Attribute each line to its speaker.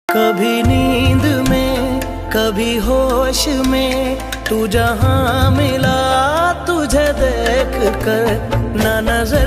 Speaker 1: कभी नींद में कभी होश में तू जहां मिला तुझे देख कर न नजर